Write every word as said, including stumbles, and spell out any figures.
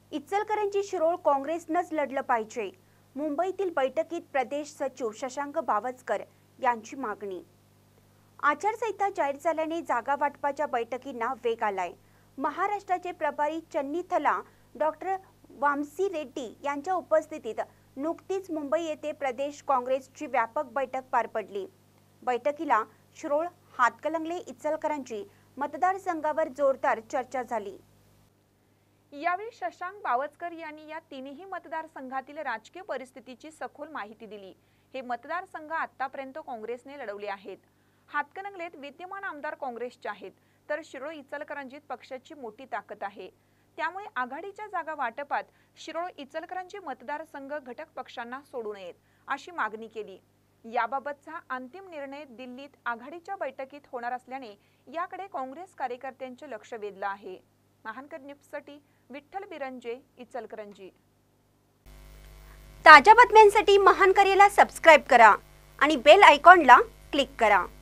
इचलकरंजी शिरोळ काँग्रेसनंच लढलं पाहिजे. मुंबईतील बैठकीत प्रदेश सचिव शशांक बावस्कर यांची मागणी. आचारसंहिता जाहीर झाल्याने जागा वाटपाच्या बैठकींना वेग आलाय. महाराष्ट्राचे प्रभारी चन्नीथला डॉक्टर वामसी रेड्डी यांच्या उपस्थितीत नुकतीच मुंबई येथे प्रदेश काँग्रेसची व्यापक बैठक पार पडली. बैठकीला शिरोळ, हातकणंगले, इचलकरंजी मतदारसंघावर जोरदार चर्चा झाली. यावेळी शशांक बावस्कर यांनी या तिन्ही मतदारसंघातील राजकीय परिस्थितीची सखोल माहिती दिली. हे मतदारसंघ आतापर्यंत काँग्रेसने लढवले आहेत. हातकणंगलेत विद्यमान आमदार काँग्रेसचे आहेत, तर शिरोळ, इचलकरंजीत पक्षाची मोठी ताकद आहे. त्यामुळे आघाडीच्या जागा वाटपात शिरोळ, इचलकरंजी मतदारसंघ घटक पक्षांना सोडू नयेत अशी मागणी केली. याबाबतचा अंतिम निर्णय दिल्लीत आघाडीच्या बैठकीत होणार असल्याने याकडे काँग्रेस कार्यकर्त्यांचे लक्ष वेधलं आहे. महानकर न्यूजसाठी विठ्ठल बिरंजे, इचलकरंजी. ताज्या बातम्यांसाठी महानकरेला सबस्क्राइब करा आणि बेल आयकॉनला क्लिक करा.